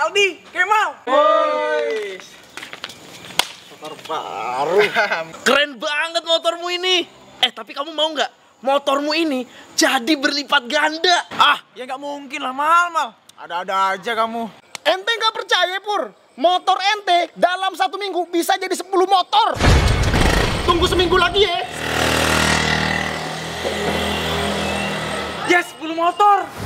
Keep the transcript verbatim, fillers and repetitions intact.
Aldi, Kemal. Woi. Motor baru. Keren banget motormu ini. Eh, tapi kamu mau nggak motormu ini jadi berlipat ganda? Ah, ya nggak mungkin lah, Mal, Mal. Ada-ada aja kamu. Ente nggak percaya, Pur? Motor ente dalam satu minggu bisa jadi sepuluh motor. Tunggu seminggu lagi ya. Yes, sepuluh motor.